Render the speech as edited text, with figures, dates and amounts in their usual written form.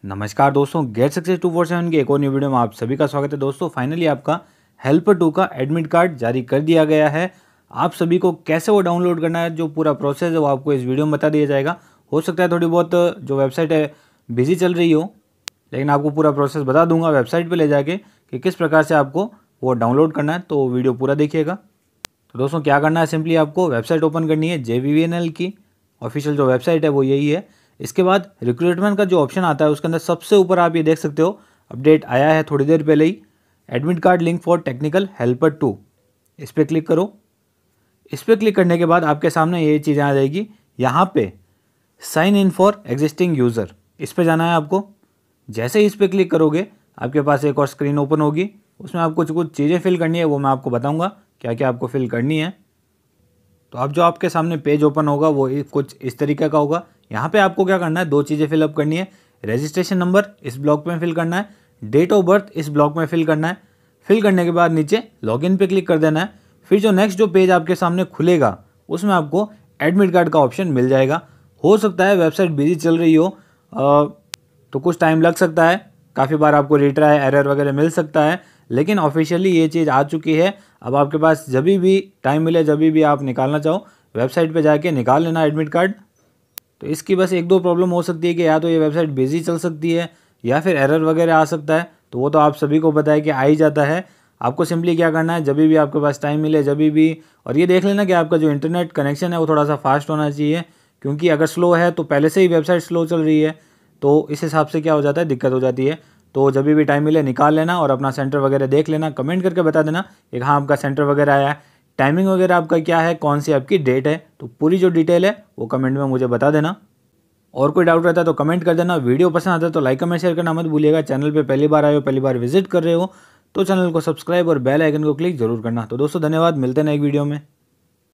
नमस्कार दोस्तों, get success 247 की एक और न्यू वीडियो में आप सभी का स्वागत है। दोस्तों फाइनली आपका हेल्पर 2 का एडमिट कार्ड जारी कर दिया गया है। आप सभी को कैसे वो डाउनलोड करना है, जो पूरा प्रोसेस है वो आपको इस वीडियो में बता दिया जाएगा। हो सकता है थोड़ी बहुत जो वेबसाइट है बिजी चल रही हो, लेकिन आपको पूरा प्रोसेस बता दूंगा वेबसाइट पर ले जाके कि किस प्रकार से आपको वो डाउनलोड करना है। तो वीडियो पूरा देखिएगा। तो दोस्तों क्या करना है, सिंपली आपको वेबसाइट ओपन करनी है। JVVNL की ऑफिशियल जो वेबसाइट है वो यही है। इसके बाद रिक्रूटमेंट का जो ऑप्शन आता है उसके अंदर सबसे ऊपर आप ये देख सकते हो, अपडेट आया है थोड़ी देर पहले ही, admit card link for technical helper 2। इस पर क्लिक करो। इस पर क्लिक करने के बाद आपके सामने ये चीज़ें आ जाएगी। यहाँ पे sign in for existing user, इस पर जाना है आपको। जैसे ही इस पर क्लिक करोगे आपके पास एक और स्क्रीन ओपन होगी। उसमें आपको कुछ चीज़ें फिल करनी है, वो मैं आपको बताऊँगा क्या क्या आपको फिल करनी है। तो अब जो आपके सामने पेज ओपन होगा वो कुछ इस तरीके का होगा। यहाँ पे आपको क्या करना है, दो चीज़ें फिलअप करनी है। रजिस्ट्रेशन नंबर इस ब्लॉक में फिल करना है, डेट ऑफ बर्थ इस ब्लॉक में फिल करना है। फिल करने के बाद नीचे लॉगिन पे क्लिक कर देना है। फिर जो नेक्स्ट जो पेज आपके सामने खुलेगा उसमें आपको एडमिट कार्ड का ऑप्शन मिल जाएगा। हो सकता है वेबसाइट बिजी चल रही हो, तो कुछ टाइम लग सकता है, काफ़ी बार आपको रिट्राई एरर वगैरह मिल सकता है, लेकिन ऑफिशियली ये चीज़ आ चुकी है। अब आपके पास जब भी टाइम मिले, जब भी आप निकालना चाहो, वेबसाइट पे जाके निकाल लेना एडमिट कार्ड। तो इसकी बस एक दो प्रॉब्लम हो सकती है कि या तो ये वेबसाइट बिजी चल सकती है या फिर एरर वगैरह आ सकता है। तो वो तो आप सभी को पता है कि आ ही जाता है। आपको सिंपली क्या करना है, जब भी आपके पास टाइम मिले, जब भी, और ये देख लेना कि आपका जो इंटरनेट कनेक्शन है वो थोड़ा सा फास्ट होना चाहिए, क्योंकि अगर स्लो है तो पहले से ही वेबसाइट स्लो चल रही है, तो इस हिसाब से क्या हो जाता है, दिक्कत हो जाती है। तो जब भी टाइम मिले निकाल लेना और अपना सेंटर वगैरह देख लेना। कमेंट करके बता देना कि हाँ आपका सेंटर वगैरह आया है, टाइमिंग वगैरह आपका क्या है, कौन सी आपकी डेट है। तो पूरी जो डिटेल है वो कमेंट में मुझे बता देना। और कोई डाउट रहता है तो कमेंट कर देना। वीडियो पसंद आता है तो लाइक कमेंट शेयर करना मत भूलिएगा। चैनल पे पहली बार आए हो, पहली बार विजिट कर रहे हो तो चैनल को सब्सक्राइब और बेल आइकन को क्लिक जरूर करना। तो दोस्तों धन्यवाद, मिलते हैं एक वीडियो में।